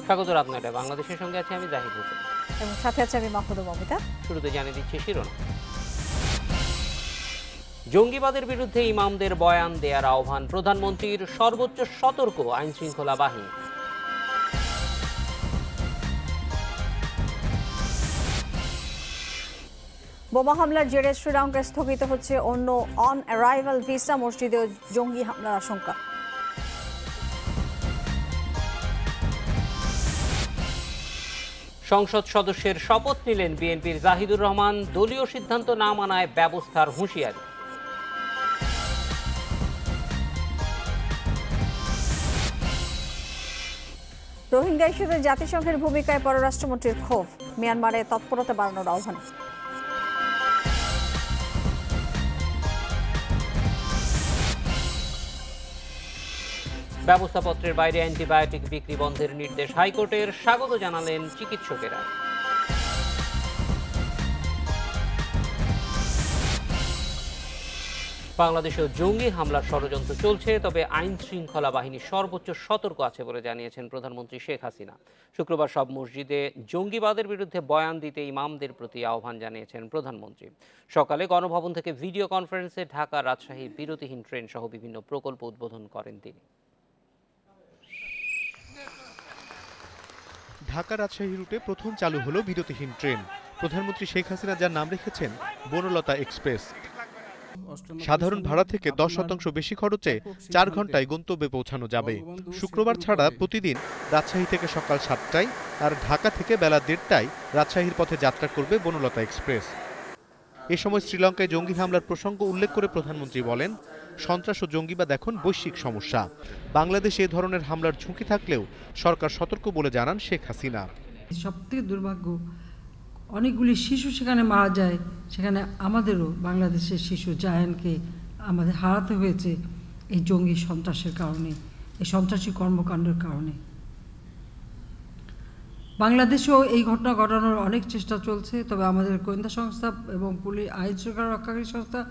স্বাগত রাত ৯টায় বাংলাদেশের সঙ্গে আছে আমি জাহিদ হোসেন এবং সাথে আছে আমি মাহমুদা মমিতা। শুরুতে জানিয়ে দিচ্ছি শিরোনাম। জঙ্গিবাদের বিরুদ্ধে ইমামদের বয়ান দেয়ার আহ্বান প্রধানমন্ত্রীর, সর্বোচ্চ সতর্ক আইন শৃঙ্খলা বাহিনী। বোমা হামলার জেরে শ্রীলঙ্কায় স্থগিত হচ্ছে অন্য অন অ্যারাইভাল ভিসা, মসজিদেও জঙ্গি হামলার আশঙ্কা। সংসদ সদস্যের শপথ নিলেন বিএনপির জাহিদুর রহমান, দলীয় সিদ্ধান্ত না মানায় ব্যবস্থার হুঁশিয়ারি। রোহিঙ্গা ইস্যুতে জাতিসংঘের ভূমিকায় পররাষ্ট্রমন্ত্রীর ক্ষোভ, মিয়ানমারে তৎপরতা বাড়ানোর আহ্বান। ব্যবস্থাপত্রের বাইরে অ্যান্টিবায়োটিক বিক্রি বন্ধের নির্দেশ হাইকোর্টের, স্বাগত জানালেন চিকিৎসকেরা। বাংলাদেশেও জঙ্গি হামলার ষড়যন্ত্র চলছে, তবে আইন শৃঙ্খলা বাহিনী সর্বোচ্চ সতর্ক আছে বলে জানিয়েছেন প্রধানমন্ত্রী শেখ হাসিনা। শুক্রবার সব মসজিদে জঙ্গিবাদের বিরুদ্ধে বয়ান দিতে ইমামদের প্রতি আহ্বান জানিয়েছেন প্রধানমন্ত্রী। সকালে গণভবন থেকে ভিডিও কনফারেন্সে ঢাকা রাজশাহী বিরতিহীন ট্রেন সহ বিভিন্ন প্রকল্প উদ্বোধন করেন তিনি। ঢাকা রাজশাহী রুটে প্রথম চালু হলো বিরতিহীন ট্রেন। প্রধানমন্ত্রী শেখ হাসিনা যার নাম রেখেছেন বনলতা এক্সপ্রেস। সাধারণ ভাড়া থেকে 10% বেশি খরচে 4 ঘন্টায় গন্তব্যে পৌঁছানো যাবে। শুক্রবার ছাড়া প্রতিদিন রাজশাহী থেকে সকাল 7টায় আর ঢাকা থেকে বেলা 1:30টায় রাজশাহীর পথে যাত্রা করবে বনলতা এক্সপ্রেস। এ সময় শ্রীলঙ্কায় জঙ্গি হামলার প্রসঙ্গ উল্লেখ করে প্রধানমন্ত্রী বলেন, সন্ত্রাস ও জঙ্গিবাদ এখন বৈশ্বিক সমস্যা। বাংলাদেশে এ ধরনের হামলার ঝুঁকি থাকলেও সরকার সতর্ক বলে জানান শেখ হাসিনা। সবথেকে দুর্ভাগ্য, অনেকগুলি শিশু সেখানে মারা যায়, সেখানে আমাদেরও বাংলাদেশের শিশু জায়ানকে আমাদের হারাতে হয়েছে এই জঙ্গি সন্ত্রাসের কারণে, এই সন্ত্রাসী কর্মকাণ্ডের কারণে। বাংলাদেশেও এই ঘটনা ঘটানোর অনেক চেষ্টা চলছে, তবে আমাদের গোয়েন্দা সংস্থা এবং পুলিশ আইন শৃঙ্খলা রক্ষাকারী সংস্থা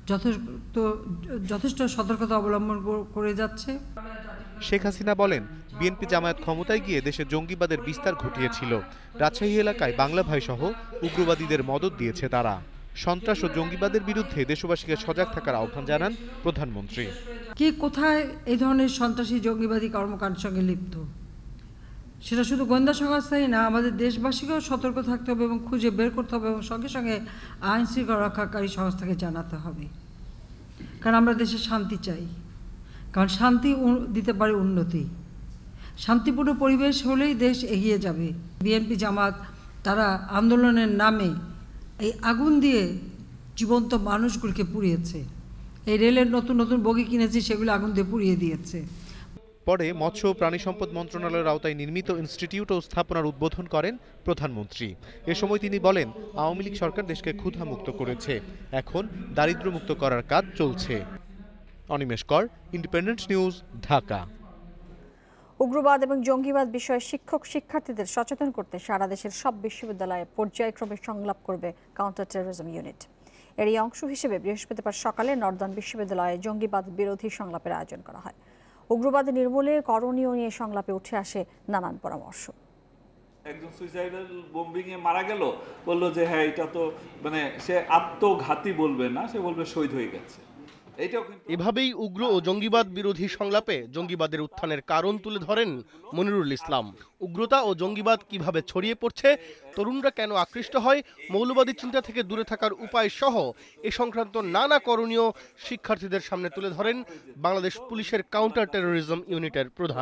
যথেষ্ট সতর্কতা অবলম্বন করে যাচ্ছে। শেখ হাসিনা বলেন, বিএনপি জামায়াত ক্ষমতায় গিয়ে দেশে জঙ্গিবাদের বিস্তার ঘটিয়েছিল। রাজশাহী এলাকায় বাংলা ভাই সহ উগ্রবাদীদের মদদ দিয়েছে তারা। সন্ত্রাস ও জঙ্গিবাদের বিরুদ্ধে দেশবাসীকে সজাগ থাকার আহ্বান জানান প্রধানমন্ত্রী। কে কোথায় এই ধরনের সন্ত্রাসী জঙ্গিবাদী কর্মকাণ্ডের সঙ্গে লিপ্ত, সেটা শুধু গোয়েন্দা সংস্থাই না, আমাদের দেশবাসীকেও সতর্ক থাকতে হবে এবং খুঁজে বের করতে হবে এবং সঙ্গে সঙ্গে আইন শৃঙ্খলা রক্ষাকারী সংস্থাকে জানাতে হবে। কারণ আমরা দেশে শান্তি চাই, কারণ শান্তি দিতে পারে উন্নতি। শান্তিপূর্ণ পরিবেশ হলেই দেশ এগিয়ে যাবে। বিএনপি জামাত তারা আন্দোলনের নামে এই আগুন দিয়ে জীবন্ত মানুষগুলোকে পুড়িয়েছে। এই রেলের নতুন নতুন বগি কিনেছে, সেগুলো আগুন দিয়ে পুড়িয়ে দিয়েছে। পরে মৎস্য ও প্রাণী সম্পদ মন্ত্রণালয়ের আওতায় নির্মিত ইনস্টিটিউট ও স্থাপনার উদ্বোধন করেন প্রধানমন্ত্রী। এ সময় তিনি বলেন, আওয়ামী লীগ সরকার দেশকে ক্ষুধামুক্ত করেছে, এখন দারিদ্র্যমুক্ত করার কাজ চলছে। অনিমেষ কর, ইন্ডিপেন্ডেন্ট নিউজ, ঢাকা। উগ্রবাদ এবং জঙ্গিবাদ বিষয়ে শিক্ষক শিক্ষার্থীদের সচেতন করতে সারা দেশের সব বিশ্ববিদ্যালয়ে পর্যায়ক্রমে সংলাপ করবে কাউন্টার টেরোরিজম ইউনিট। এরই অংশ হিসেবে বৃহস্পতিবার সকালে নর্দার্ন বিশ্ববিদ্যালয়ে জঙ্গিবাদ বিরোধী সংলাপের আয়োজন করা হয়। উগ্রবাদ নির্মূলে করণীয় নিয়ে সংলাপে উঠে আসে নানান পরামর্শ। একজন সুইসাইডাল বোম্বিং এ মারা গেল, বললো যে হ্যাঁ এটা তো মানে সে আত্মঘাতী বলবে না, সে বলবে শহীদ হয়ে গেছে। এভাবেই উগ্র ও জঙ্গিবাদ বিরোধী সংলাপে জঙ্গিবাদের উত্থানের কারণ তুলে ধরেন মনিরুল ইসলাম। উগ্রতা ও জঙ্গিবাদ কিভাবে ছড়িয়ে পড়ছে, তরুণরা কেন আকৃষ্ট হয়, মৌলবাদী চিন্তা থেকে দূরে থাকার উপায় সহ এ সংক্রান্ত নানা করণীয় শিক্ষার্থীদের সামনে তুলে ধরেন বাংলাদেশ পুলিশের কাউন্টার টেরোরিজম ইউনিটের প্রধান।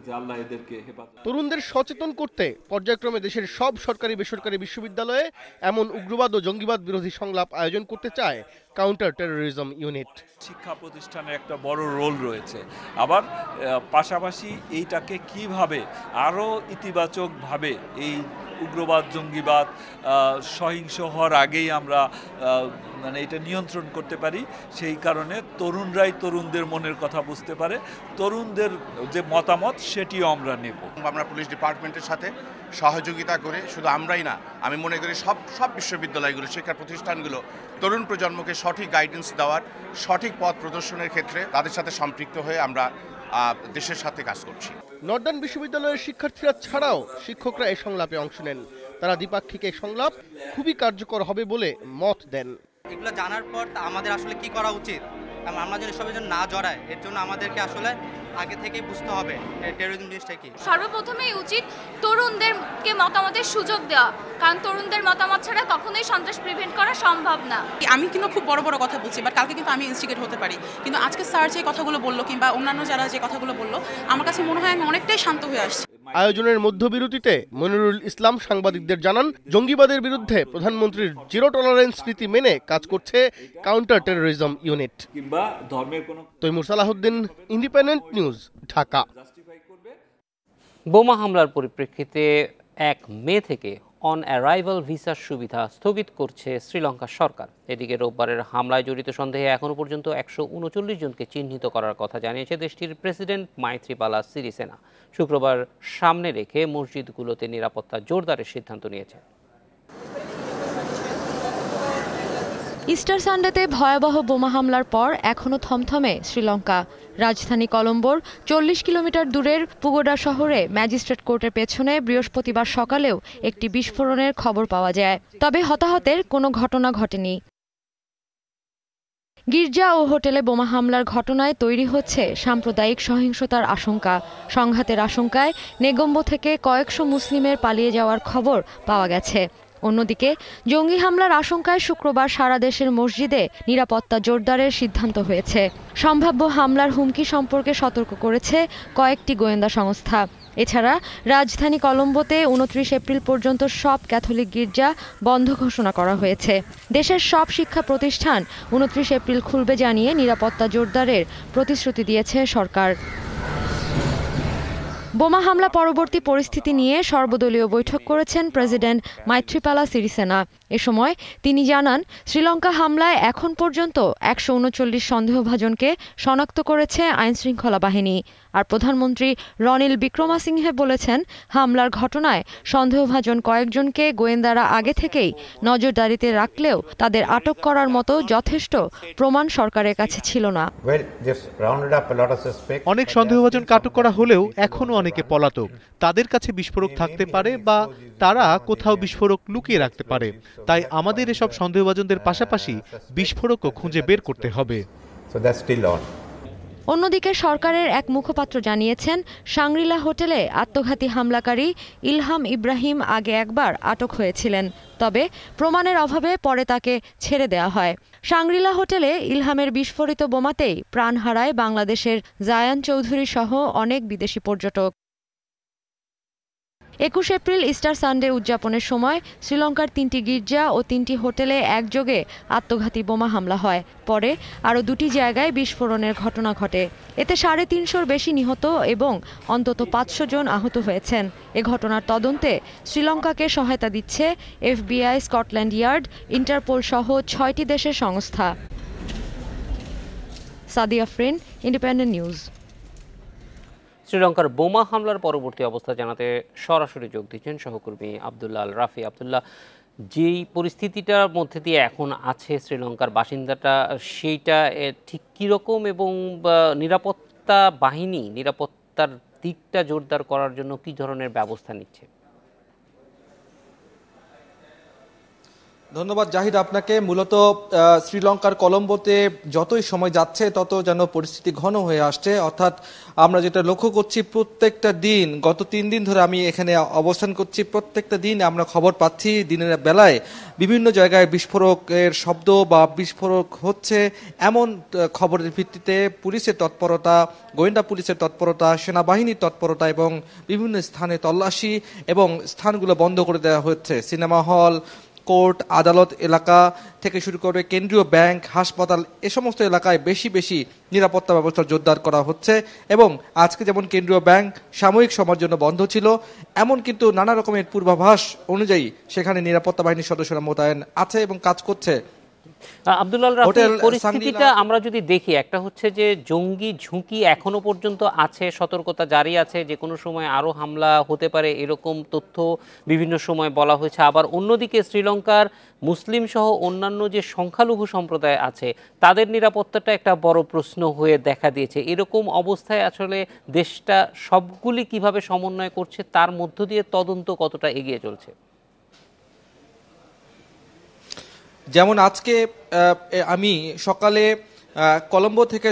তরুণদের সচেতন করতে পর্যায়ক্রমে দেশের সব সরকারি বেসরকারি বিশ্ববিদ্যালয়ে এমন উগ্রবাদ ও জঙ্গিবাদ বিরোধী সংলাপ আয়োজন করতে চায় কাউন্টার টেরোরিজম ইউনিট। শিক্ষা প্রতিষ্ঠানে একটা বড় রোল রয়েছে, আবার পাশাপাশি এইটাকে কিভাবে আরও ইতিবাচকভাবে এই উগ্রবাদ জঙ্গিবাদ সহিংস হওয়ার আগেই আমরা মানে এটা নিয়ন্ত্রণ করতে পারি, সেই কারণে তরুণরাই তরুণদের মনের কথা বুঝতে পারে, তরুণদের যে মতামত সেটিও আমরা নেব। আমরা পুলিশ ডিপার্টমেন্টের সাথে সহযোগিতা করে, শুধু আমরাই না, আমি মনে করি সব বিশ্ববিদ্যালয়গুলো, শিক্ষা প্রতিষ্ঠানগুলো তরুণ প্রজন্মকে সঠিক গাইডেন্স দেওয়ার, সঠিক পথ প্রদর্শনের ক্ষেত্রে তাদের সাথে সম্পৃক্ত হয়ে আমরা দেশের সাথে কাজ করছি। নর্দার্ন বিশ্ববিদ্যালয়ের শিক্ষার্থীরা ছাড়াও শিক্ষকরা এই সংলাপে অংশ নেন। তারা দ্বিপাক্ষিক এই সংলাপ খুবই কার্যকর হবে বলে মত দেন। এগুলো জানার পর আমাদের আসলে কি করা উচিত, আমরা যেন সবাই যেন না জড়ায়, এর জন্য আমাদেরকে আসলে আগে থেকেই বুঝতে হবে টেরোরিজম জিনিসটা কি। সর্বপ্রথমেই উচিত তরুণদেরকে মতামতের সুযোগ দেওয়া, কারণ তরুণদের মতামত ছাড়া কখনোই সন্ত্রাস প্রিভেন্ট করা সম্ভব না। আমি কিন্তু খুব বড় বড় কথা বলছি, বাট কালকে কিন্তু আমি ইনস্টিগেট হতে পারি। কিন্তু আজকে স্যার যে কথাগুলো বললো কিংবা অন্যান্য যারা যে কথাগুলো বললো, আমার কাছে মনে হয় আমি অনেকটাই শান্ত হয়ে আসছি। আয়োজনের মধ্যবিরতিতে মনিরুল ইসলাম সাংবাদিকদের জানান, জঙ্গিবাদের বিরুদ্ধে প্রধানমন্ত্রীর জিরো টলারেন্স নীতি মেনে কাজ করছে counter terrorism unit. Taimur Salahuddin, Independent News, Dhaka. বোমা হামলার পরিপ্রেক্ষিতে 1 মে থেকে অন অ্যারাইভাল ভিসার সুবিধা স্থগিত করছে শ্রীলঙ্কা সরকার। এদিকে রোববারের হামলায় জড়িত সন্দেহে এখনও পর্যন্ত 139 জনকে চিহ্নিত করার কথা জানিয়েছে দেশটির প্রেসিডেন্ট মাইথ্রিপালা সিরিসেনা। শুক্রবার সামনে রেখে মসজিদগুলোতে নিরাপত্তা জোরদারের সিদ্ধান্ত নিয়েছে। ইস্টার সানডেতে ভয়াবহ বোমা হামলার পর এখনও থমথমে শ্রীলঙ্কা। রাজধানী কলম্বোর 40 কিলোমিটার দূরের পুগোডা শহরে ম্যাজিস্ট্রেট কোর্টের পেছনে বৃহস্পতিবার সকালেও একটি বিস্ফোরণের খবর পাওয়া যায়, তবে হতাহতের কোনো ঘটনা ঘটেনি। গির্জা ও হোটেলে বোমা হামলার ঘটনায় তৈরি হচ্ছে সাম্প্রদায়িক সহিংসতার আশঙ্কা। সংঘাতের আশঙ্কায় নেগম্বো থেকে কয়েকশো মুসলিমের পালিয়ে যাওয়ার খবর পাওয়া গেছে। অন্যদিকে জঙ্গি হামলার আশঙ্কায় শুক্রবার সারা দেশের মসজিদে নিরাপত্তা জোরদারের সিদ্ধান্ত হয়েছে। সম্ভাব্য হামলার হুমকি সম্পর্কে সতর্ক করেছে কয়েকটি গোয়েন্দা সংস্থা। এছাড়া রাজধানী কলম্বোতে 29 এপ্রিল পর্যন্ত সব ক্যাথলিক গির্জা বন্ধ ঘোষণা করা হয়েছে। দেশের সব শিক্ষা প্রতিষ্ঠান 29 এপ্রিল খুলবে জানিয়ে নিরাপত্তা জোরদারের প্রতিশ্রুতি দিয়েছে সরকার। বোমা হামলা পরবর্তী পরিস্থিতি নিয়ে সর্বদলীয় বৈঠক করেছেন প্রেসিডেন্ট মাইথ্রিপালা সিরিসেনা। এ সময় তিনি জানান, শ্রীলঙ্কা হামলায় এখন পর্যন্ত 139 সন্দেহভাজনকে শনাক্ত করেছে আইনশৃঙ্খলা বাহিনী। আর প্রধানমন্ত্রী রনিল বিক্রমাসিংহে বলেছেন, হামলার ঘটনায় সন্দেহভাজন কয়েকজনকে গোয়েন্দারা আগে থেকেই নজরদারিতে রাখলেও তাদের আটক করার মতো যথেষ্ট প্রমাণ সরকারের কাছে ছিল না। অনেক সন্দেহভাজন আটক করা হলেও এখনো অনেকে পলাতক। তাদের কাছে বিস্ফোরক থাকতে পারে বা তারা কোথাও বিস্ফোরক লুকিয়ে রাখতে পারে। তাই আমাদের এসব সন্দেহভাজনদের পাশাপাশি বিস্ফোরকও খুঁজে বের করতে হবে। অন্যদিকে সরকারের এক মুখপাত্র জানিয়েছেন, শাংরিলা হোটেলে আত্মঘাতী হামলাকারী ইলহাম ইব্রাহিম আগে একবার আটক হয়েছিলেন, তবে প্রমাণের অভাবে পরে তাকে ছেড়ে দেওয়া হয়। শাংরিলা হোটেলে ইলহামের বিস্ফোরিত বোমাতেই প্রাণ হারায় বাংলাদেশের জায়ান চৌধুরী সহ অনেক বিদেশি পর্যটক। 21 এপ্রিল ইস্টার সানডে উদযাপনের সময় শ্রীলঙ্কার 3টি গির্জা ও 3টি হোটেলে একযোগে আত্মঘাতী বোমা হামলা হয়। পরে আরও 2টি জায়গায় বিস্ফোরণের ঘটনা ঘটে। এতে 350-র বেশি নিহত এবং অন্তত 500 জন আহত হয়েছেন। এ ঘটনার তদন্তে শ্রীলঙ্কাকে সহায়তা দিচ্ছে FBI, স্কটল্যান্ড ইয়ার্ড, ইন্টারপোল সহ 6টি দেশের সংস্থা। Sadia Afrin, Independent News. শ্রীলঙ্কার বোমা হামলার পরবর্তী অবস্থা জানাতে সরাসরি যোগ দিচ্ছেন সহকর্মী আব্দুল্লাহ আল রাফি। আব্দুল্লাহ, যেই পরিস্থিতিটার মধ্যে দিয়ে এখন আছে শ্রীলঙ্কার বাসিন্দাটা, সেইটা ঠিক কীরকম এবং নিরাপত্তার দিকটা জোরদার করার জন্য কী ধরনের ব্যবস্থা নিচ্ছে? ধন্যবাদ জাহিদ আপনাকে। মূলত শ্রীলঙ্কার কলম্বোতে যতই সময় যাচ্ছে তত যেন পরিস্থিতি ঘন হয়ে আসছে। অর্থাৎ আমরা যেটা লক্ষ্য করছি, প্রত্যেকটা দিন, গত 3 দিন ধরে আমি এখানে অবস্থান করছি, প্রত্যেকটা দিন আমরা খবর পাচ্ছি দিনের বেলায় বিভিন্ন জায়গায় বিস্ফোরকের শব্দ বা বিস্ফোরক হচ্ছে। এমন খবরের ভিত্তিতে পুলিশের তৎপরতা, গোয়েন্দা পুলিশের তৎপরতা, সেনাবাহিনীর তৎপরতা এবং বিভিন্ন স্থানে তল্লাশি এবং স্থানগুলো বন্ধ করে দেওয়া হচ্ছে। সিনেমা হল, কোর্ট, আদালত এলাকা থেকে শুরু করে কেন্দ্রীয় ব্যাংক, হাসপাতাল, এ সমস্ত এলাকায় বেশি বেশি নিরাপত্তা ব্যবস্থা জোরদার করা হচ্ছে। এবং আজকে যেমন কেন্দ্রীয় ব্যাংক সাময়িক সময়ের জন্য বন্ধ ছিল, এমন কিন্তু নানা রকমের পূর্বাভাস অনুযায়ী সেখানে নিরাপত্তা বাহিনীর সদস্যরা মোতায়েন আছে এবং কাজ করছে। আব্দুল্লাহ রাফি, হোটেল পরিস্থিতিটা আমরা যদি দেখি, একটা হচ্ছে যে জঙ্গি ঝুঁকি এখনো পর্যন্ত আছে, সতর্কতা জারি আছে, যে কোনো সময় আরো হামলা হতে পারে এরকম তথ্য বিভিন্ন সময় বলা হয়েছে। আবার অন্যদিকে শ্রীলঙ্কার মুসলিম সহ অন্যান্য যে সংখ্যালঘু সম্প্রদায় আছে তাদের নিরাপত্তাটা একটা বড় প্রশ্ন হয়ে দেখা দিয়েছে। এরকম অবস্থায় আসলে দেশটা সবগুলি কিভাবে সমন্বয় করছে, তার মধ্য দিয়ে তদন্ত কতটা এগিয়ে চলছে? যেমন আজকে আমি সকালে কলম্বো থেকে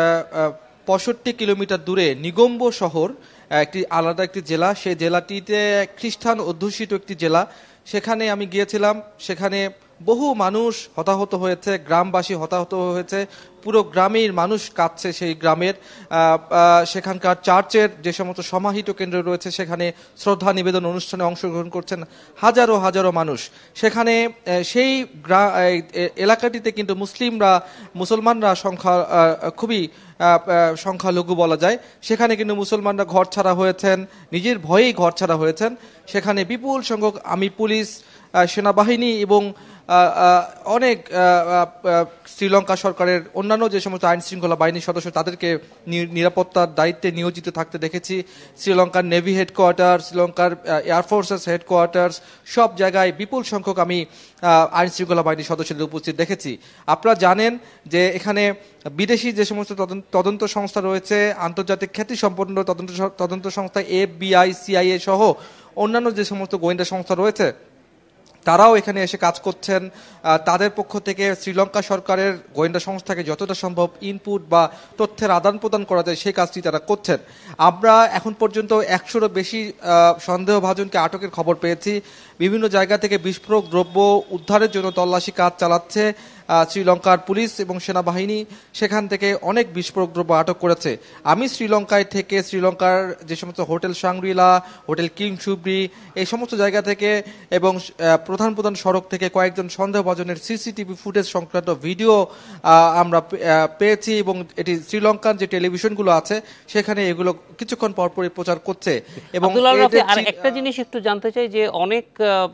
65 কিলোমিটার দূরে নিগম্বো শহর, একটি আলাদা একটি জেলা, সেই জেলাটিতে খ্রিস্টান অধ্যুষিত একটি জেলা, সেখানে আমি গিয়েছিলাম। সেখানে বহু মানুষ হতাহত হয়েছে, গ্রামবাসী হতাহত হয়েছে, পুরো গ্রামের মানুষ কাঁদছে। সেই গ্রামের সেখানকার চার্চের যে সমস্ত সমাহিত কেন্দ্র রয়েছে সেখানে শ্রদ্ধা নিবেদন অনুষ্ঠানে অংশগ্রহণ করছেন হাজারো হাজারো মানুষ। সেখানে সেই এলাকাটিতে কিন্তু মুসলমানরা সংখ্যা খুবই সংখ্যালঘু বলা যায়। সেখানে কিন্তু মুসলমানরা ঘর ছাড়া হয়েছেন, নিজের ভয়েই ঘর ছাড়া হয়েছেন। সেখানে বিপুল সংখ্যক আর্মি, পুলিশ, সেনাবাহিনী এবং অনেক শ্রীলঙ্কা সরকারের অন্যান্য যে সমস্ত আইন শৃঙ্খলা বাহিনীর সদস্য তাদেরকে নিরাপত্তার দায়িত্বে নিয়োজিত থাকতে দেখেছি। শ্রীলঙ্কার নেভি হেডকোয়ার্টার, শ্রীলঙ্কার এয়ারফোর্সেস হেডকোয়ার্টার্স, সব জায়গায় বিপুল সংখ্যক আমি আইন শৃঙ্খলা বাহিনীর সদস্যদের উপস্থিত দেখেছি। আপনারা জানেন যে এখানে বিদেশি যে সমস্ত তদন্ত সংস্থা রয়েছে, আন্তর্জাতিক খ্যাতিসম্পন্ন তদন্ত সংস্থা FBI, CIA সহ অন্যান্য যে সমস্ত গোয়েন্দা সংস্থা রয়েছে তারাও এখানে এসে কাজ করছেন। তাদের পক্ষ থেকে শ্রীলঙ্কা সরকারের গোয়েন্দা সংস্থাকে যতটা সম্ভব ইনপুট বা তথ্যের আদান প্রদান করা যায় সেই কাজটি তারা করছেন। আমরা এখন পর্যন্ত 100-রও বেশি সন্দেহভাজনকে আটকের খবর পেয়েছি। বিভিন্ন জায়গা থেকে বিস্ফোরক দ্রব্য উদ্ধারের জন্য তল্লাশি কাজ চালাচ্ছে শ্রীলঙ্কার পুলিশ এবং সেনাবাহিনী। সেখান থেকে অনেক বিস্ফোরক দ্রব্য আটক করেছে। আমি শ্রীলঙ্কায় থেকে শ্রীলঙ্কার যে সমস্ত হোটেল সাংগ্রিলা, হোটেল কিংসুব্রি, এই সমস্ত জায়গা থেকে এবং প্রধান প্রধান সড়ক থেকে কয়েকজন সন্দেহভাজনের সিসিটিভি ফুটেজ সংক্রান্ত ভিডিও আমরা পেয়েছি এবং এটি শ্রীলঙ্কার যে টেলিভিশনগুলো আছে সেখানে এগুলো কিছুক্ষণ পরপরই প্রচার করছে। এবং আর একটা জিনিস একটু জানতে চাই যে অনেক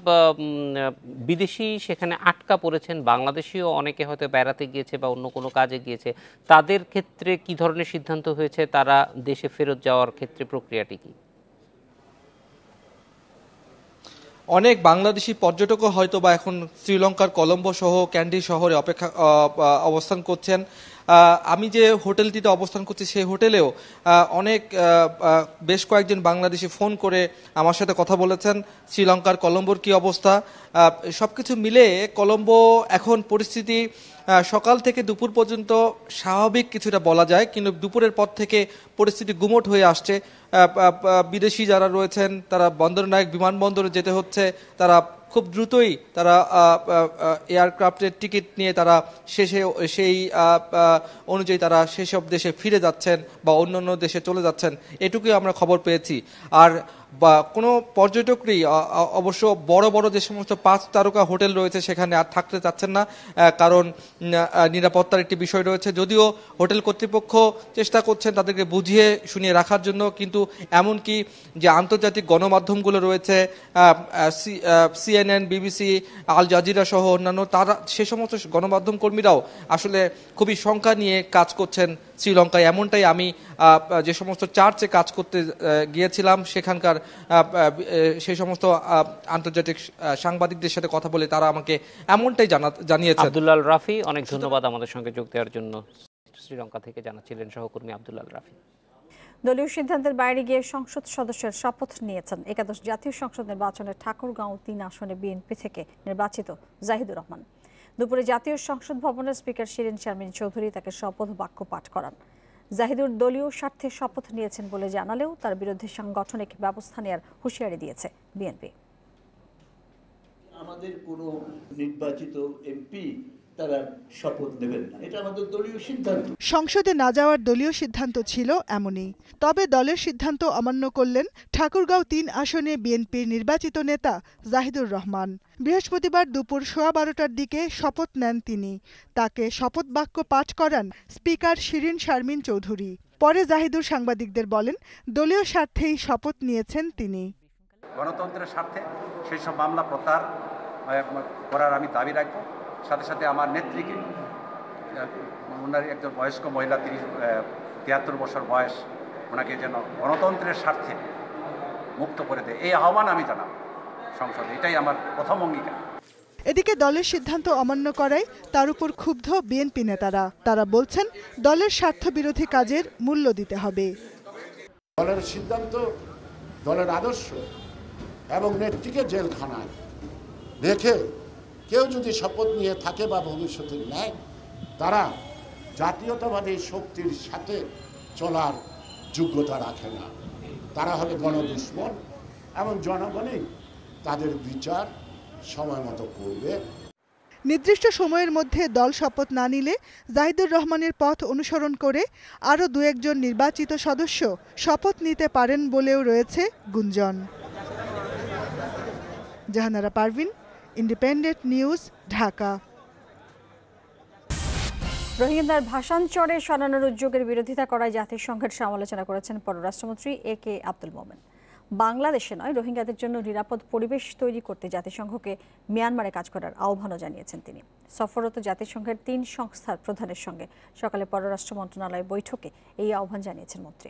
বিদেশি সেখানে আটকা পড়েছেন, বাংলাদেশিও অনেকে হয়তো বেড়াতে গিয়েছে বা অন্য কোনো কাজে গিয়েছে, তাদের ক্ষেত্রে কি ধরনের সিদ্ধান্ত হয়েছে, তারা দেশে ফেরত যাওয়ার ক্ষেত্রে প্রক্রিয়াটি কি? অনেক বাংলাদেশি পর্যটকও হয়তো বা এখন শ্রীলঙ্কার কলম্বো সহ ক্যান্ডি শহরে অবস্থান করছেন। আমি যে হোটেলটিতে অবস্থান করছি সেই হোটেলেও বেশ কয়েকজন বাংলাদেশি ফোন করে আমার সাথে কথা বলেছেন শ্রীলঙ্কার কলম্বোর কি অবস্থা। সবকিছু মিলে কলম্বো এখন পরিস্থিতি সকাল থেকে দুপুর পর্যন্ত স্বাভাবিক কিছুটা বলা যায়, কিন্তু দুপুরের পর থেকে পরিস্থিতি গুমোট হয়ে আসছে। বিদেশি যারা রয়েছেন তারা বন্দরনায়ক বিমানবন্দরে যেতে হচ্ছে, তারা খুব দ্রুতই তারা এয়ারক্রাফটের টিকিট নিয়ে তারা সেই অনুযায়ী তারা সেসব দেশে ফিরে যাচ্ছেন বা অন্য দেশে চলে যাচ্ছেন, এটুকুই আমরা খবর পেয়েছি। আর বা কোনো পর্যটকই অবশ্য বড় বড় যে সমস্ত 5 তারকা হোটেল রয়েছে সেখানে আর থাকতে চাচ্ছেন না, কারণ নিরাপত্তার একটি বিষয় রয়েছে। যদিও হোটেল কর্তৃপক্ষ চেষ্টা করছেন তাদেরকে বুঝিয়ে শুনিয়ে রাখার জন্য, কিন্তু এমনকি যে আন্তর্জাতিক গণমাধ্যমগুলো রয়েছে CNN, BBC, আল জাজিরা সহ অন্যান্য, তারা সে সমস্ত গণমাধ্যম কর্মীরাও আসলে খুবই শঙ্কা নিয়ে কাজ করছেন শ্রীলঙ্কায়। এমনটাই আমি যে সমস্ত চার্চে কাজ করতে গিয়েছিলাম সেখানকার সেই সমস্ত আন্তর্জাতিক সাংবাদিকদের সাথে কথা বলে তারা আমাকে এমনটাই জানিয়েছেন। আব্দুল্লাহ রাফি, অনেক ধন্যবাদ আমাদের সঙ্গে যোগ দেওয়ার জন্য। শ্রীলঙ্কা থেকে জানাচ্ছিলেন সহকর্মী আব্দুল্লাহ রাফি। দলীয় সিদ্ধান্তের বাইরে গিয়ে সংসদ সদস্যের শপথ নিয়েছেন একাদশ জাতীয় সংসদ নির্বাচনে ঠাকুরগাঁও 3 আসনে বিএনপি থেকে নির্বাচিত জাহিদুর রহমান। দুপুরে জাতীয় সংসদ ভবনের স্পিকার শিরিন শারমিন চৌধুরী তাকে শপথ বাক্য পাঠ করান। জাহিদুর দলীয় স্বার্থে শপথ নিয়েছেন বলে জানালেও তার বিরুদ্ধে সাংগঠনিক ব্যবস্থা নেওয়ার হুঁশিয়ারি দিয়েছে বিএনপি। আমাদের কোনো নির্বাচিত এমপি তারা শপথ নেবেন না, এটা আমাদের দলীয় সিদ্ধান্ত। সংসদে না যাওয়ার দলীয় সিদ্ধান্ত ছিল এমনই, তবে দলের সিদ্ধান্ত অমান্য করলেন ঠাকুরগাঁও 3 আসনে বিএনপির নির্বাচিত নেতা জাহিদুর রহমান। বৃহস্পতিবার দুপুর 12:15টার দিকে শপথ নেন তিনি। তাকে শপথ বাক্য পাঠ করান স্পিকার শিরিন শারমিন চৌধুরী। পরে জাহিদুর সাংবাদিকদের বলেন দলীয় স্বার্থেই শপথ নিয়েছেন তিনি। গণতন্ত্রের স্বার্থে সেই সব মামলা প্রত্যাহার করার আমি দাবি রাখব সাথে সাথে আমার নেত্রীকে, ওনার একজন বয়স্ক মহিলা, 73 বছর বয়স, ওনাকে যেন গণতন্ত্রের স্বার্থে মুক্ত করে দেয়, এই আহ্বান আমি জানাব সংসদে। এটাই আমার প্রথম অঙ্গীকার। এদিকে দলের সিদ্ধান্ত অমান্য করায় তার উপর ক্ষুব্ধ বিএনপি নেতারা। তারা বলছেন দলের স্বার্থবিরোধী কাজের মূল্য দিতে হবে। দলের সিদ্ধান্ত, দলের আদর্শ এবং নেত্রীকে জেলখানায় রেখে কেউ যদি শপথ নিয়ে থাকে বা ভবিষ্যতে নেয়, তারা জাতীয়তাবাদী শক্তির সাথে চলার যোগ্যতা রাখে না। তারা হলে গণদুশ্মন এবং জনগণই তাদের বিচার সময় মতো করবে। নির্দিষ্ট সময়ের মধ্যে দল শপথ না নিলে জাহিদুর রহমানের পথ অনুসরণ করে আরও 2-1 জন নির্বাচিত সদস্য শপথ নিতে পারেন বলেও রয়েছে গুঞ্জন। Jahanara Parvin, Independent News, Dhaka. রোহিঙ্গাদের ভাষান্তরে সরানোর উদ্যোগের বিরোধিতা করায় জাতিসংঘের সমালোচনা করেছেন পররাষ্ট্রমন্ত্রী A.K. আব্দুল মোমেন। বাংলাদেশে নয়, রোহিঙ্গাদের জন্য নিরাপদ পরিবেশ তৈরি করতে জাতিসংঘকে মিয়ানমারে কাজ করার আহ্বানও জানিয়েছেন তিনি। সফররত জাতিসংঘের 3 সংস্থার প্রধানের সঙ্গে সকালে পররাষ্ট্র মন্ত্রণালয় বৈঠকে এই আহ্বান জানিয়েছেন মন্ত্রী।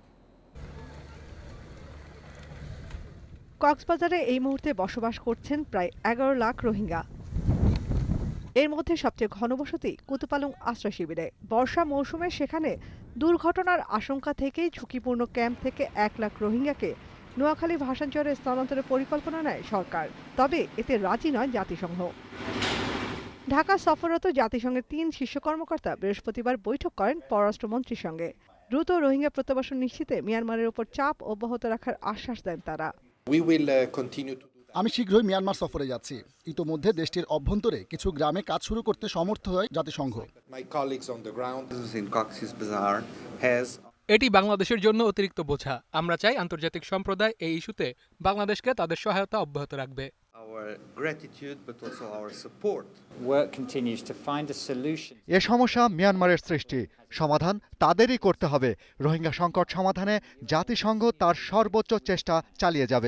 কক্সবাজারে এই মুহূর্তে বসবাস করছেন প্রায় 11 লাখ রোহিঙ্গা। এর মধ্যে সবচেয়ে ঘনবসতি কুতুপালং আশ্রয় শিবিরে। বর্ষা মৌসুমে সেখানে দুর্ঘটনার আশঙ্কা থেকেই ঝুঁকিপূর্ণ ক্যাম্প থেকে 1 লাখ রোহিঙ্গাকে নোয়াখালী ভাষান্তরে স্থানান্তরের পরিকল্পনা নেয় সরকার। তবে এতে রাজি নয় জাতিসংঘ। ঢাকা সফররত জাতিসংঘের 3 শীর্ষ কর্মকর্তা বৃহস্পতিবার বৈঠক করেন পররাষ্ট্রমন্ত্রীর সঙ্গে। দ্রুত রোহিঙ্গা প্রত্যাবাসন নিশ্চিতে মিয়ানমারের উপর চাপ অব্যাহত রাখার আশ্বাস দেন তারা। আমি শীঘ্রই মিয়ানমার সফরে যাচ্ছি। ইতোমধ্যে দেশটির অভ্যন্তরে কিছু গ্রামে কাজ শুরু করতে সমর্থ হয় জাতিসংঘ। এটি বাংলাদেশের জন্য অতিরিক্ত বোঝা। আমরা চাই আন্তর্জাতিক সম্প্রদায় এই ইস্যুতে বাংলাদেশকে তাদের সহায়তা অব্যাহত রাখবে। এ সমস্যা মিয়ানমারের সৃষ্টি, সমাধান তাদেরই করতে হবে। রোহিঙ্গা সংকট সমাধানে জাতিসংঘ তার সর্বোচ্চ চেষ্টা চালিয়ে যাবে।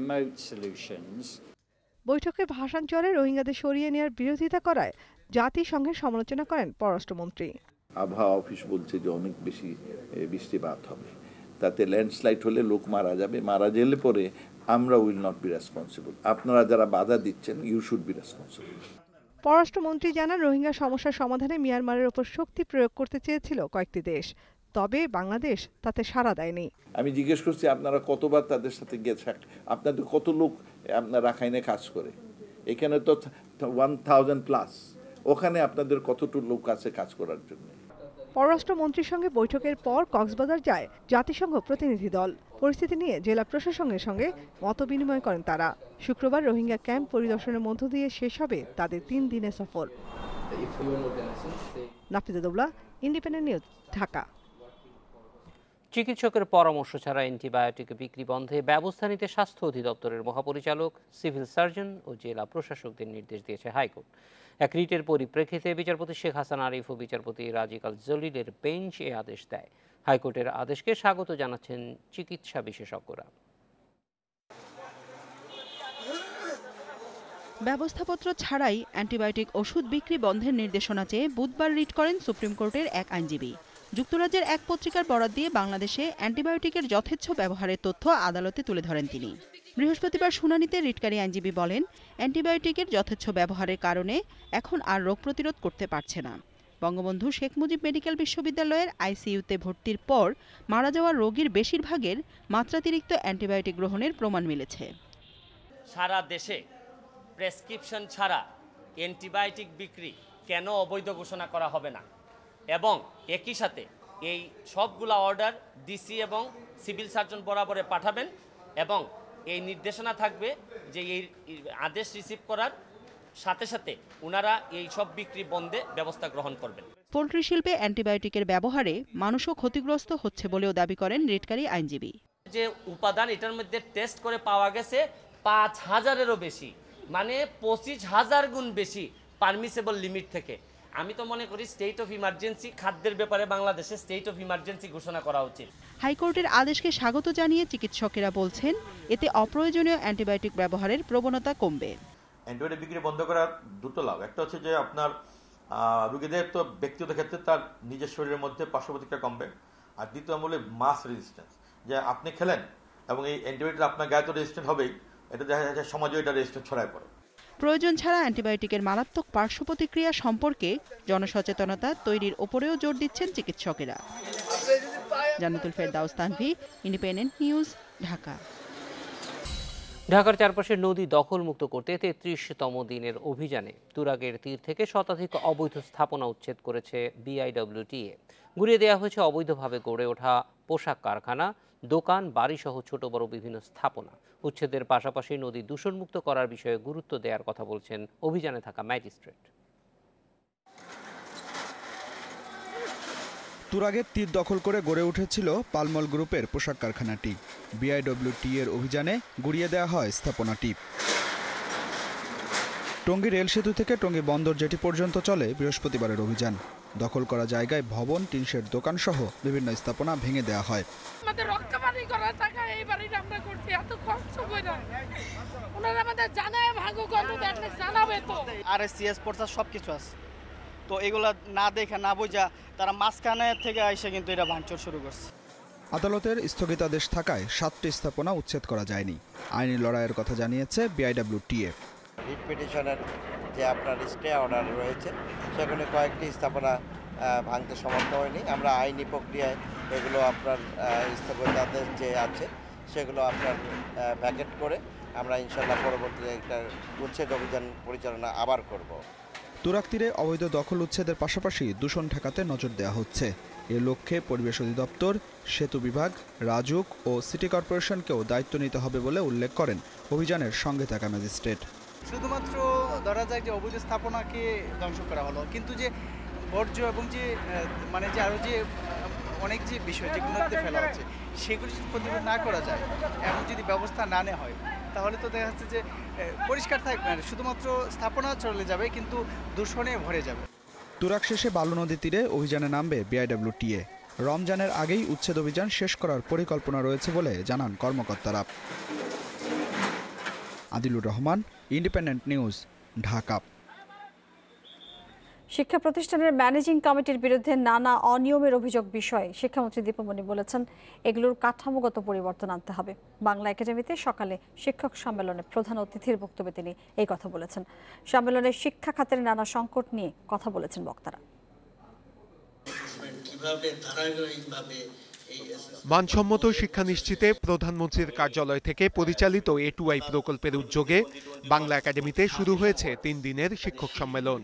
বৈঠকে ভাষান্তরে রোহিঙ্গাদের সরিয়ে নেওয়ার বিরোধিতা করায় জাতিসংঘের সমালোচনা করেন পররাষ্ট্রমন্ত্রী। আবহাওয়া অফিস বলছে যে অনেক বেশি বৃষ্টিপাত হবে, তাতে ল্যান্ডস্লাইড হলে লোক মারা যাবে। মারা গেলে পরে আমরা উইল নট বি রেসপন্সিবল। আপনারা যারা বাধা দিচ্ছেন, ইউ শুড বি রেসপন্সিবল। পররাষ্ট্রমন্ত্রী জানান, রোহিঙ্গা সমস্যার সমাধানে মিয়ানমারের উপর শক্তি প্রয়োগ করতে চেয়েছিল কয়েকটি দেশ, তবে বাংলাদেশ তাতে সাড়া দেয়নি। আমি জিজ্ঞেস করছি আপনারা কতবার তাদের সাথে গেছেন, আপনাদের কত লোক আপনার রাখাইনে কাজ করে? এখানে তো 1000+, ওখানে আপনাদের কতটুকু লোক আছে কাজ করার জন্য? পররাষ্ট্রমন্ত্রীর সঙ্গে বৈঠকের পর কক্সবাজার যায় জাতিসংঘ প্রতিনিধি দল। পরিস্থিতি নিয়ে জেলা প্রশাসনের সঙ্গে মতবিনিময় করেন তারা। শুক্রবার রোহিঙ্গা ক্যাম্প পরিদর্শনের মধ্য দিয়ে শেষ হবে তাদের 3 দিনের সফর। Nafiza Daula, Independent News, Dhaka. চিকিৎসকের পরামর্শ ছাড়া অ্যান্টিবায়োটিক বিক্রি বন্ধে ব্যবস্থা নিতে স্বাস্থ্য অধিদপ্তরের মহাপরিচালক, সিভিল সার্জন ও জেলা প্রশাসকদের নির্দেশ দিয়েছে হাইকোর্ট। এক রিটের পরিপ্রেক্ষিতে বিচারপতি শেখ হাসান আরিফ ও বিচারপতি রাজিক আল জলিলের বেঞ্চ এ আদেশ দেয়। হাইকোর্টের আদেশকে স্বাগত জানাচ্ছেন চিকিৎসা বিশেষজ্ঞরা। ব্যবস্থাপত্র ছাড়াই অ্যান্টিবায়োটিক ওষুধ বিক্রি বন্ধের নির্দেশনা চেয়ে বুধবার রিট করেন সুপ্রিম কোর্টের এক আইনজীবী। যুক্তরাজ্যের এক পত্রিকার বরাত দিয়ে বাংলাদেশে অ্যান্টিবায়োটিকের যথেচ্ছ ব্যবহারের তথ্য আদালতে তুলে ধরেন তিনি। বৃহস্পতিবার শুনানিতে রিটকারী আইনজীবী বলেন, অ্যান্টিবায়োটিকের যথেচ্ছ ব্যবহারের কারণে এখন আর রোগ প্রতিরোধ করতে পারছে না। বঙ্গবন্ধু শেখ মুজিব মেডিকেল বিশ্ববিদ্যালয়ের আইসিইউতে ভর্তির পর মারা যাওয়া রোগীর বেশিরভাগের মাত্রাতিরিক্ত অ্যান্টিবায়োটিক গ্রহণের প্রমাণ মিলেছে। সারা দেশে প্রেসক্রিপশন ছাড়া অ্যান্টিবায়োটিক বিক্রি কেন অবৈধ ঘোষণা করা হবে না, এবং একই সাথে এই সবগুলা অর্ডার ডিসি এবং সিভিল সার্জন বরাবরে পাঠাবেন, এবং এই নির্দেশনা থাকবে যে এই আদেশ রিসিভ করার সাথে সাথে ওনারা এই সব বিক্রি বন্ধে ব্যবস্থা গ্রহণ করবেন। পোল্ট্রি শিল্পে অ্যান্টিবায়োটিকের ব্যবহারে মানুষও ক্ষতিগ্রস্ত হচ্ছে বলেও দাবি করেন রিটকারী আইনজীবী। যে উপাদান এটার মধ্যে টেস্ট করে পাওয়া গেছে 5000-এরও বেশি, মানে 25,000 গুণ বেশি পারমিসেবল লিমিট থেকে। আমি তো মনে করি স্টেট অফ ইমার্জেন্সি খাদ্যের ব্যাপারে বাংলাদেশে স্টেট অফ ইমার্জেন্সি ঘোষণা করা উচিত। হাইকোর্টের আদেশকে স্বাগত জানিয়ে চিকিৎসকেরা বলছেন, এতে অপ্রয়োজনীয় অ্যান্টিবায়োটিক ব্যবহারের প্রবণতা কমবে। অ্যান্টিবায়োটিক বিক্রি বন্ধ করার দুটো লাভ। একটা হচ্ছে যে আপনার রোগীদের তো ব্যক্তিগত ক্ষেত্রে তার নিজের শরীরের মধ্যে পার্শ্ব প্রতিক্রিয়া কমবে, আর দ্বিতীয় হলো মাস রেজিস্ট্যান্স, যে আপনি খেলেন এবং এই অ্যান্টিবায়োটিক আপনার গায়ে তো রেজিস্ট্যান্ট হবেই, এটা দেখা যাচ্ছে সমাজে এটা রেজিস্ট্যান্ট ছড়ায় পড়ে। প্রয়োজন ছাড়া অ্যান্টিবায়োটিকের মারাত্মক পার্শ্ব প্রতিক্রিয়া সম্পর্কে জনসচেতনতা তৈরির ওপরেও জোর দিচ্ছেন চিকিৎসকেরা। জান্নাতুল ফেরদাউস তানভি, ইন্ডিপেন্ডেন্ট নিউজ, ঢাকা। ঢাকার চারপাশের নদী দখলমুক্ত করতে 33তম দিনের অভিযানে তুরাগের তীর থেকে শতাধিক অবৈধ স্থাপনা উচ্ছেদ করেছে বিআইডব্লিউটিএ। ঘুরিয়ে দেওয়া হয়েছে অবৈধভাবে গড়ে ওঠা পোশাক কারখানা, দোকান, বাড়িসহ ছোট বড় বিভিন্ন স্থাপনা। উচ্ছেদের পাশাপাশি নদী দূষণমুক্ত করার বিষয়ে গুরুত্ব দেওয়ার কথা বলছেন অভিযানে থাকা ম্যাজিস্ট্রেট। তুরাগের তীর দখল করে গড়ে উঠেছিল পালমল গ্রুপের পোশাক কারখানাটি। বিআইডব্লিউটি এর অভিযানে গুড়িয়ে দেওয়া হয় স্থাপনাটি। টঙ্গী রেল সেতু থেকে টঙ্গী বন্দর জেটি পর্যন্ত চলে বৃহস্পতিবারের অভিযান। দখল করা জায়গায় ভবন, টিনশেড দোকান সহ বিভিন্ন স্থাপনা ভেঙে দেওয়া হয়। আমাদের রক্তপানি করার টাকা এই বাড়িটা আমরা করছি, এত কষ্ট করে ওনারা আমাদের জানায় ভাগো গন্ধ দেখলে জানাবে তো। আরএসসিএস পড়ছার সব কিছু আছে, তো এগুলা না দেখে না বোঝা তারা মাঝখানে থেকে এসে কিন্তু এটা ভাঙচুর শুরু করছে। আদালতের স্থগিতাদেশ থাকায় 7টি স্থাপনা উচ্ছেদ করা যায়নি। আইনি লড়াইয়ের কথা জানিয়েছে বিআইডব্লিউটিএ। রিট পিটিশনের যে আপনার স্টে অর্ডার রয়েছে, সেখানে কয়েকটি স্থাপনা ভাঙতে সমর্থ হয়নি। আমরা আইনি প্রক্রিয়ায় এগুলো আপনার স্থগিতাদেশ যে আছে সেগুলো আপনার ভ্যাকেট করে আমরা ইনশাল্লাহ পরবর্তীতে একটা উচ্ছেদ অভিযান পরিচালনা আবার করব। তুরাগ তীরে অবৈধ দখল উচ্ছেদের পাশাপাশি দূষণ ঠেকাতে নজর দেওয়া হচ্ছে। এ লক্ষ্যে পরিবেশ অধিদপ্তর, সেতু বিভাগ, রাজুক ও সিটি কর্পোরেশনকেও দায়িত্ব নিতে হবে বলে উল্লেখ করেন অভিযানের সঙ্গে থাকা ম্যাজিস্ট্রেট। শুধুমাত্র ধরা যায় যে অবৈধ স্থাপনাকে ধ্বংস করা হলো, কিন্তু যে বর্জ্য এবং যে মানে যে আরও যে অনেক যে বিষয় যেগুলো নদীতে ফেলা হচ্ছে সেগুলি যদি প্রতিরোধ না করা যায় এবং যদি ব্যবস্থা না নেওয়া হয়, তাহলে তো দেখা যাচ্ছে যে পরিষ্কার থাকবে না, শুধুমাত্র স্থাপনা চলে যাবে কিন্তু দূষণে ভরে যাবে। তুরাগ শেষে বালু নদী তীরে অভিযানে নামবে বিআইডব্লিউটিএ। রমজানের আগেই উচ্ছেদ অভিযান শেষ করার পরিকল্পনা রয়েছে বলে জানান কর্মকর্তারা। Adilur Rahman, Independent News, Dhaka. শিক্ষা প্রতিষ্ঠানের ম্যানেজিং কমিটির বিরুদ্ধে নানা অনিয়মের অভিযোগ বিষয়ে শিক্ষামন্ত্রী দীপুমণি বলেছেন, এগুলোর কাঠামোগত পরিবর্তন আনতে হবে। বাংলা একাডেমিতে সকালে শিক্ষক সম্মেলনে প্রধান অতিথির বক্তব্যে তিনি এই কথা বলেছেন। সম্মেলনে শিক্ষা খাতের নানা সংকট নিয়ে কথা বলেছেন বক্তারা। মানসম্মত শিক্ষা নিশ্চিতে প্রধানমন্ত্রীর কার্যালয় থেকে পরিচালিত A2I প্রকল্পের উদ্যোগে বাংলা একাডেমিতে শুরু হয়েছে 3 দিনের শিক্ষক সম্মেলন।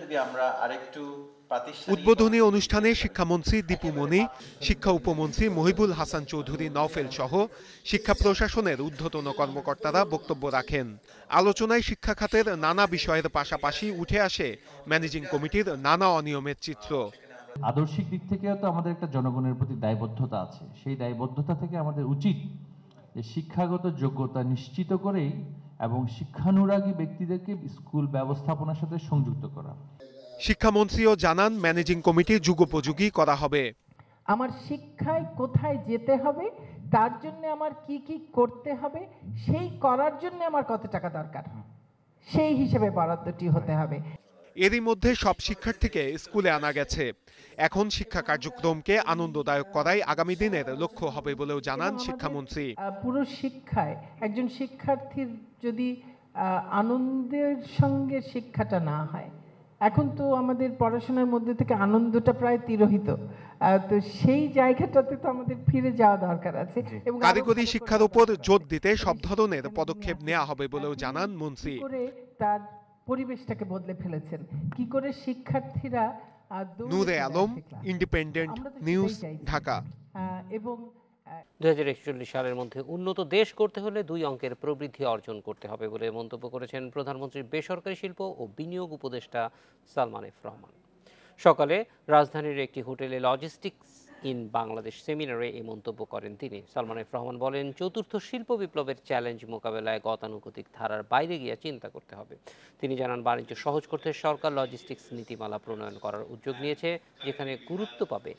উদ্বোধনী অনুষ্ঠানে শিক্ষামন্ত্রী দীপুমণি, শিক্ষা উপমন্ত্রী মহিবুল হাসান চৌধুরী নওফেল সহ শিক্ষা প্রশাসনের ঊর্ধ্বতন কর্মকর্তারা বক্তব্য রাখেন। আলোচনায় শিক্ষা খাতের নানা বিষয়ের পাশাপাশি উঠে আসে ম্যানেজিং কমিটির নানা অনিয়মের চিত্র। আদর্শিক দিক থেকেও তো আমাদের একটা জনগণের প্রতি দায়বদ্ধতা আছে। সেই দায়বদ্ধতা থেকে আমাদের উচিত যে শিক্ষাগত যোগ্যতা নিশ্চিত করেই এবং শিক্ষানুরাগী ব্যক্তিদেরকে স্কুল ব্যবস্থাপনার সাথে সংযুক্ত করা। শিক্ষামন্ত্রীও জানান, ম্যানেজিং কমিটি যুগোপযোগী করা হবে। আমার শিক্ষায় কোথায় যেতে হবে, তার জন্য আমার কি কি করতে হবে, সেই করার জন্য আমার কত টাকা দরকার, সেই হিসেবে বরাদ্দটি হতে হবে। এরই মধ্যে সব শিক্ষার্থীকে স্কুলে আনা গেছে। এখন শিক্ষা কার্যক্রমকে আনন্দদায়ক করাই আগামী দিনের লক্ষ্য হবে বলেও জানান শিক্ষামন্ত্রী। পুরো শিক্ষায় একজন শিক্ষার্থীর যদি আনন্দের সঙ্গে শিক্ষাটা না হয়, এখন তো আমাদের পড়াশোনার মধ্যে থেকে আনন্দটা প্রায় তিরোহিত, তো সেই জায়গাটাতে তো আমাদের ফিরে যাওয়া দরকার আছে। এবং কারিগরি শিক্ষার উপর জোর দিতে সব ধরনের পদক্ষেপ নেওয়া হবে বলেও জানান মন্ত্রী। তার পরিবেশটাকে বদলে ফেলেছেন, কি করে শিক্ষার্থীরা। Nure Alam, Independent News, Dhaka. এবং 2041 সালের মধ্যে উন্নত দেশ করতে হলে 2 অঙ্কের প্রবৃদ্ধি অর্জন করতে হবে বলে মন্তব্য করেছেন প্রধানমন্ত্রীর বেসরকারি শিল্প ও বিনিয়োগ উপদেষ্টা সালমান এফ রহমান। সকালে রাজধানীর একটি হোটেলে লজিস্টিক্স ইন বাংলাদেশ সেমিনারে এই মন্তব্য করেন তিনি। সালমান এফ রহমান বলেন, চতুর্থ শিল্প বিপ্লবের চ্যালেঞ্জ মোকাবেলায় গতানুগতিক ধারার বাইরে গিয়ে চিন্তা করতে হবে। তিনি জানান, বাণিজ্য সহজ করতে সরকার লজিস্টিক্স নীতিমালা প্রণয়ন করার উদ্যোগ নিয়েছে, যেখানে গুরুত্ব পাবে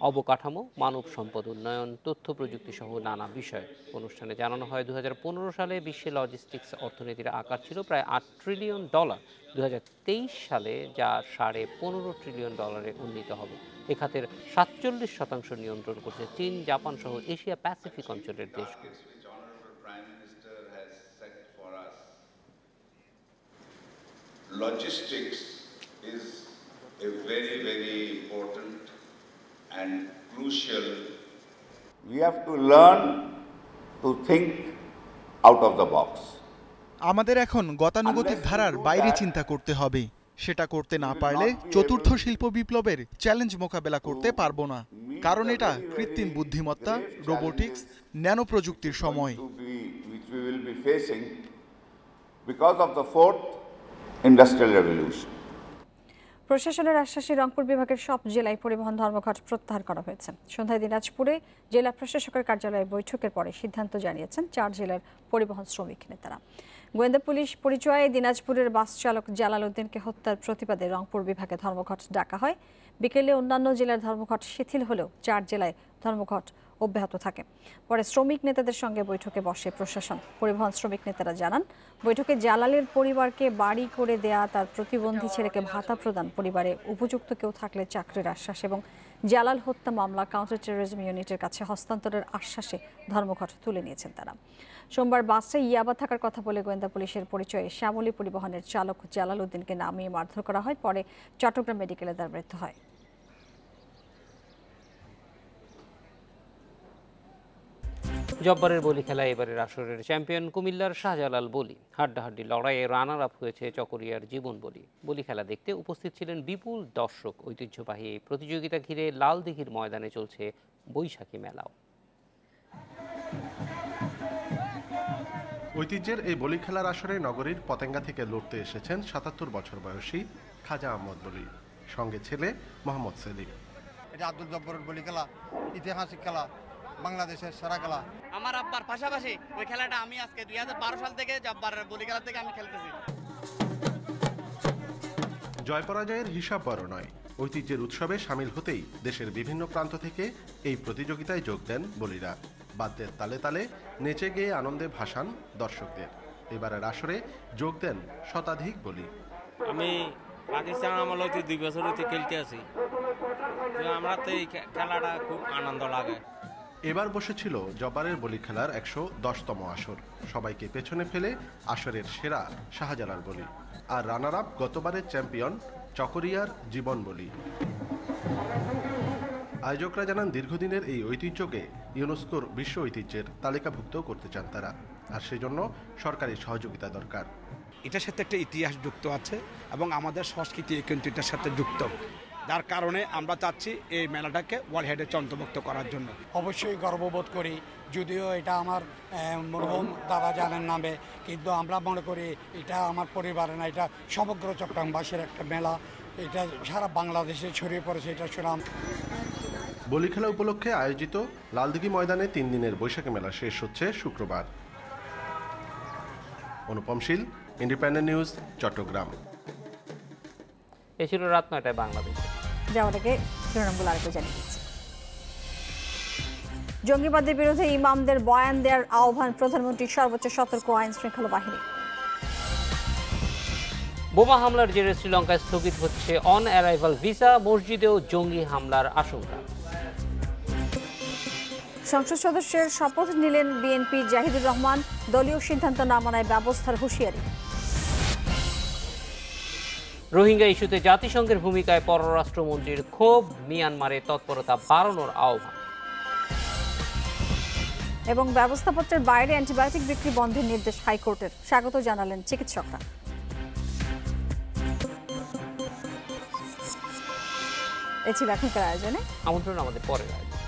অবকাঠামো, মানব সম্পদ উন্নয়ন, তথ্য প্রযুক্তি সহ নানা বিষয়। অনুষ্ঠানে জানানো হয় 2015 সালে বিশ্বে লজিস্টিক্স অর্থনীতির আকার ছিল প্রায় $8 ট্রিলিয়ন। 2023 সালে যা $15.5 ট্রিলিয়ন উন্নীত হবে। এ খাতের 47% নিয়ন্ত্রণ করছে চীন, জাপান সহ এশিয়া প্যাসিফিক অঞ্চলের দেশগুলো। Logistics is a very, very important and crucial. We have to learn to think out of the box. আমাদের এখন গতানুগতিক ধারার বাইরে চিন্তা করতে হবে। সেটা করতে না পারলে চতুর্থ শিল্প বিপ্লবের চ্যালেঞ্জ মোকাবেলা করতে পারবো না, কারণ এটা কৃত্রিম বুদ্ধিমত্তা, রোবোটিক্স, ন্যানো প্রযুক্তির সময়। Industrial revolution. প্রশাসনের আশ্বাসে রংপুর বিভাগের সব জেলায় পরিবহন ধর্মঘট প্রত্যাহার করা হয়েছে। সন্ধ্যায় দিনাজপুরে জেলা প্রশাসকের কার্যালয়ে বৈঠকের পরে সিদ্ধান্ত জানিয়েছেন 4 জেলার পরিবহন শ্রমিক নেতারা। গোয়েন্দা পুলিশ পরিচয়ে দিনাজপুরের বাস চালক জালাল উদ্দিনকে হত্যার প্রতিবাদে রংপুর বিভাগে ধর্মঘট ডাকা হয়। বিকেলে অন্যান্য জেলার ধর্মঘট শিথিল হলেও 4 জেলায় ধর্মঘট অব্যাহত থাকে। পরে শ্রমিক নেতাদের সঙ্গে বৈঠকে বসে প্রশাসন। পরিবহন শ্রমিক নেতারা জানান, বৈঠকে জালালের পরিবারকে বাড়ি করে দেয়া, তার প্রতিবন্ধী ছেলেকে ভাতা প্রদান, পরিবারে উপযুক্ত কেউ থাকলে চাকরির আশ্বাস এবং জালাল হত্যা মামলা কাউন্টার টেরোরিজম ইউনিটের কাছে হস্তান্তরের আশ্বাসে ধর্মঘট তুলে নিয়েছেন তারা। সোমবার বাসে ইয়াবা থাকার কথা বলে গোয়েন্দা পুলিশের পরিচয়ে শ্যামলী পরিবহনের চালক জালাল উদ্দিনকে নামিয়ে মারধর করা হয়। পরে চট্টগ্রাম মেডিকেলে তার মৃত্যু হয়। জব্বারের বলি খেলায় এবারের আসরের চ্যাম্পিয়ন কুমিল্লার শাহজালাল বলি। হাড্ডাহাড্ডি লড়াইয়ে রানার আপ হয়েছে চকরিয়ার জীবন বলি। বলি খেলা দেখতে উপস্থিত ছিলেন বিপুল দর্শক। ঐতিহ্যবাহী এই প্রতিযোগিতা ঘিরে লালদিঘির ময়দানে চলছে বৈশাখী মেলাও। ঐতিহ্যের এই বলি খেলার আসরে নগরীর পতেঙ্গা থেকে লড়তে এসেছেন 77 বছর বয়সী খাজা আহমদ বলি, সঙ্গে ছেলে মোহাম্মদ সেলিম। এটা আব্দুল জব্বারের বলি খেলা, ঐতিহাসিক খেলা, বাংলাদেশের সেরা খেলা। আমার আব্বার পাশাপাশি ওই খেলাটা আমি আজকে 2012 সাল থেকে জব্বারের বলি খেলা থেকে আমি খেলতেছি। জয় পরাজয়ের হিসাব বড় নয়, ঐতিহ্যের উৎসবে সামিল হতেই দেশের বিভিন্ন প্রান্ত থেকে এই প্রতিযোগিতায় যোগ দেন বলিরা। বাদ্যের তালে তালে নেচে গেয়ে আনন্দে ভাসান দর্শকদের। এবারের আসরে যোগ দেন শতাধিক বলি। আমি পাকিস্তান আমলে 2 বছর হতে খেলতে আছি, আমরা তো এই খেলাটা খুব আনন্দ লাগে। এবার বসেছিল জব্বারের বলি খেলার 110তম আসর। সবাইকে পেছনে ফেলে আসরের সেরা শাহজালাল বলি, আর রানার আপ গতবারের চ্যাম্পিয়ন চকরিয়ার জীবন বলি। আয়োজকরা জানান, দীর্ঘদিনের এই ঐতিহ্যকে ইউনেস্কোর বিশ্ব ঐতিহ্যের তালিকাভুক্ত করতে চান তারা, আর সেজন্য সরকারি সহযোগিতা দরকার। এটার সাথে একটা ইতিহাস যুক্ত আছে এবং আমাদের সংস্কৃতি কিন্তু এটার সাথে যুক্ত, যার কারণে আমরা চাচ্ছি এই মেলাটাকে ওয়ার্ল্ড হেরিটেজে অন্তর্ভুক্ত করার জন্য। অবশ্যই গর্ববোধ করি, যদিও এটা আমার মরহুম দাদা জানের নামে, কিন্তু আমরা মনে করি এটা আমার পরিবারে না, এটা সমগ্র চট্টগ্রামবাসীর একটা মেলা, এটা সারা বাংলাদেশে ছড়িয়ে পড়েছে এটা সুনাম। বলি খেলা উপলক্ষে আয়োজিত লালদিঘি ময়দানে 3 দিনের বৈশাখী মেলা শেষ হচ্ছে শুক্রবার। Anupam Shil, Independent News, Chittagong. এ ছিল রাত 9টায় বাংলাদেশ। যাওয়ার আগে শিরোনামগুলো আরেকবার জানিয়ে দিচ্ছি। জঙ্গিবাদের বিরুদ্ধে ইমামদের বয়ান দেওয়ার আহ্বান প্রধানমন্ত্রীর, সর্বোচ্চ সতর্ক আইন শৃঙ্খলা বাহিনী। বোমা হামলার জেরে শ্রীলঙ্কায় স্থগিত হচ্ছে অন অ্যারাইভাল ভিসা, মসজিদেও জঙ্গি হামলার আশঙ্কা। সংসদ সদস্যের শপথ নিলেন বিএনপি জাহিদুর রহমান, দলীয় সিদ্ধান্ত না মানায় ব্যবস্থার হুঁশিয়ারি। রোহিঙ্গা ইস্যুতে জাতিসংঘের ভূমিকায় পররাষ্ট্রমন্ত্রীর ক্ষোভ, মিয়ানমারে তৎপরতা বাড়ানোর আহ্বান। এবং ব্যবস্থাপত্রের বাইরে অ্যান্টিবায়োটিক বিক্রি বন্ধের নির্দেশ হাইকোর্টের, স্বাগত জানালেন চিকিৎসকরা। এই ছিল এখনকার আয়োজনে, আমন্ত্রণ আমাদের পরের আয়োজন।